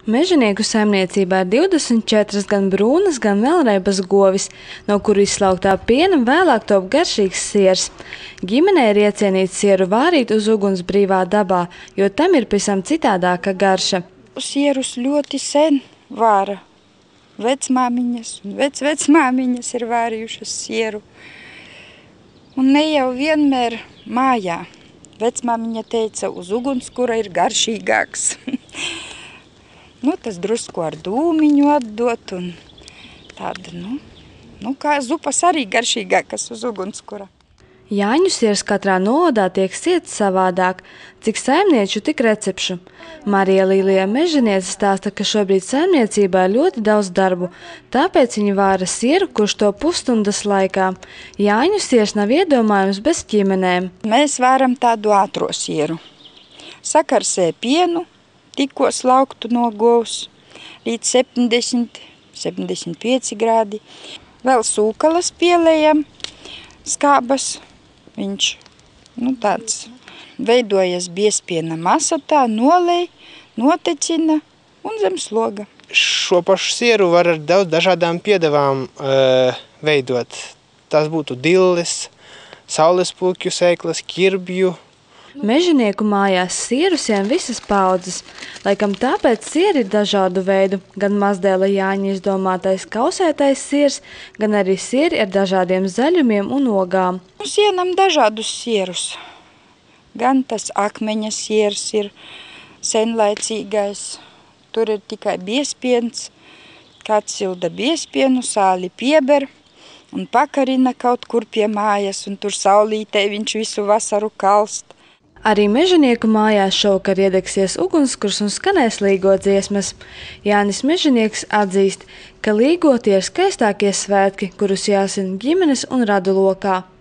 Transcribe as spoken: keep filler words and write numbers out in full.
Mežanieku saimniecībā ir divdesmit četras gan brūnas, gan melnreibas govis, no kuru izslaugtā piena vēlāk top garšīgs siers. Ģimenē ir iecienīts sieru vārīt uz uguns brīvā dabā, jo tam ir pavisam citādāka garša. Sierus ļoti sen vāra. Vecmāmiņas un vecvecmāmiņas ir vārījušas sieru. Un ne jau vienmēr mājā. Vecmāmiņa teica, uz ugunskura ir garšīgāks. Nu, tas drusku ar dūmiņu atdot un tāda, nu, nu kā zupas arī garšīgākas uz ugunskura. Jāņu siers katrā novadā tiek siets savādāk, cik saimnieču, tik recepšu. Marija Līlija mežaniece stāsta, ka šobrīd saimniecībā ir ļoti daudz darbu, tāpēc viņa vāra sieru, kurš to pusstundas laikā. Jāņu siers nav iedomājums bez ķimenēm. Mēs vāram tādu ātro sieru. Sakarsē pienu, tikko slauktu no govs, līdz septiņdesmit, septiņdesmit pieci grādi. Vēl sūkalas pielējam, skābas. Viņš, nu, tāds veidojas biespiena masa, tā nolej, notecina un zem sloga. Šo pašu sieru var ar daudz dažādām piedevām uh, veidot. Tās būtu dilles, saulespulkju sēklas, kirbju. Mežanieku mājās sieru sien visas paudzes, laikam tāpēc sieri ir dažādu veidu, gan mazdēla Jāņa izdomātais kausētais siers, gan arī sieri ar dažādiem zaļumiem un ogām. Sienam dažādus sierus. Gan tas akmeņa siers ir senlaicīgais, tur ir tikai biespiens, kāds silda biespienu, sāli pieber un pakarina kaut kur pie mājas, un tur saulītē viņš visu vasaru kalst. Arī mežanieku mājās šovakar iedegsies ugunskurs un skanēs līgo dziesmas. Jānis Mežanieks atzīst, ka līgo tie ir skaistākie svētki, kurus jāsina ģimenes un radu lokā.